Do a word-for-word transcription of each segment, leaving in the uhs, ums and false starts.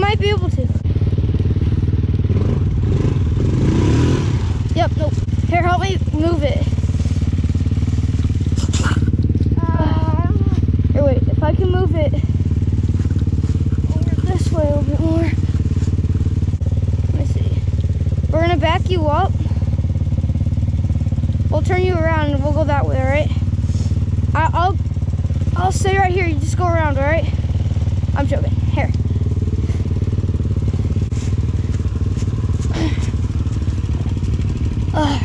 might be able to. Yep, nope. Here, help me move it. Uh, here, wait, if I can move it over this way a little bit more. Let me see. We're gonna back you up. We'll turn you around and we'll go that way, all right? I, I'll, I'll stay right here. You just go around, all right? I'm joking. Here. Uh.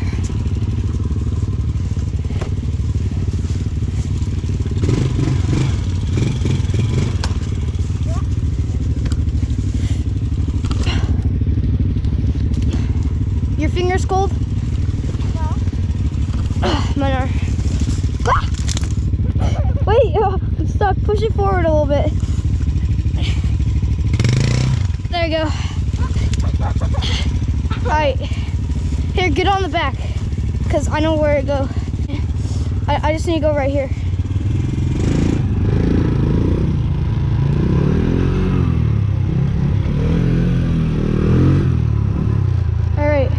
Your fingers cold? No. Uh, mine are. Ah! Wait, oh, I'm stuck. Push it forward a little bit. There you go. All right. Here, get on the back, because I know where to go. I, I just need to go right here. All right.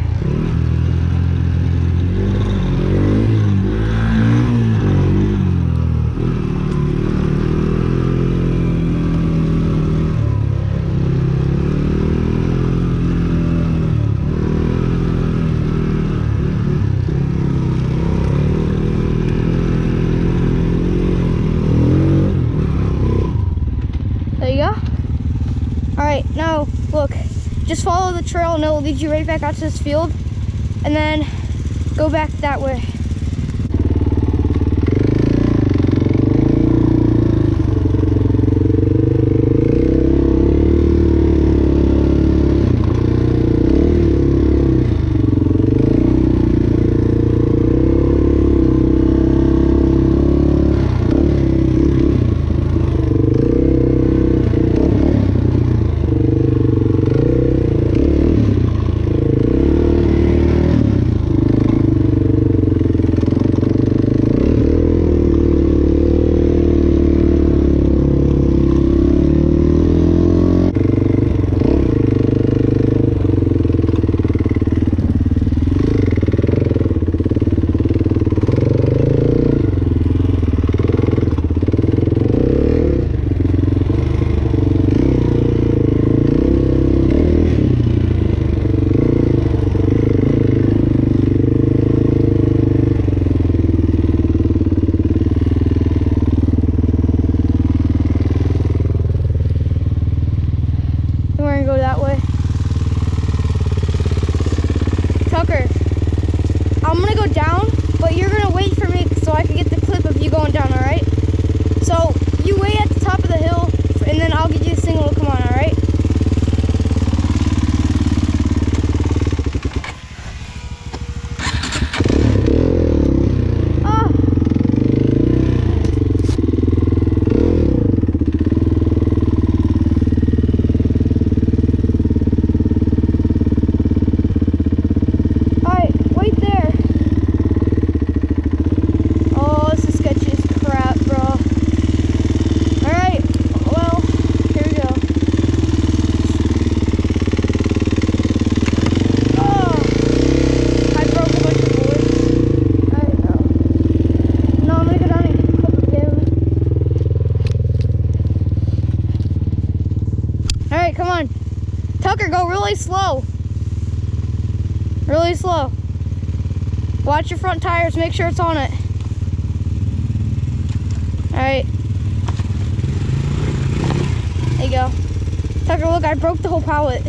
Alright, now look, just follow the trail and it'll lead you right back out to this field, and then go back that way. Go that way. Tucker, I'm gonna go down, but you're gonna wait for me so I can get the clip of you going down, all right? So you wait at the top of the hill, and then I'll give you the signal to come on, all right? Come on. Tucker, go really slow. Really slow. Watch your front tires, make sure it's on it. Alright. There you go. Tucker, look, I broke the whole pallet.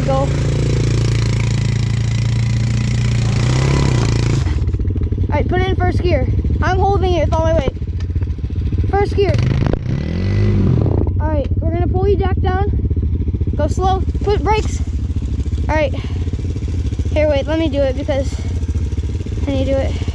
Alright, go. Alright, put it in first gear. I'm holding it with all my weight. First gear. Alright, we're gonna pull you jack down. Go slow. Put brakes. Alright. Here, wait, let me do it because I need to do it.